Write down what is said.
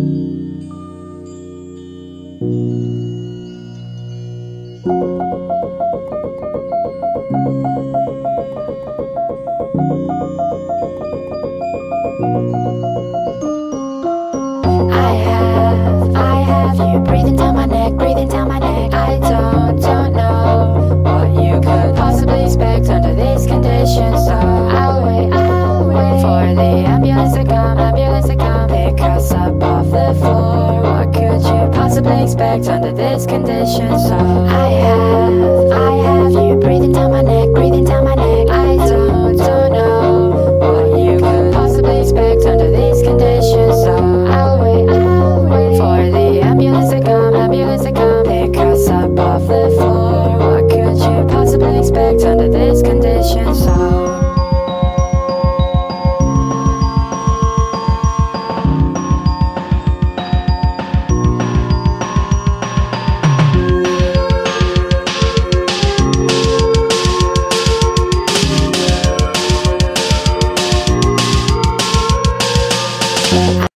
I have you breathing down my neck, breathing down my neck. I don't know what you could possibly expect under these conditions. So I'll wait for the ambulance to come, pick us up off the floor. What could you possibly expect under this condition? So I have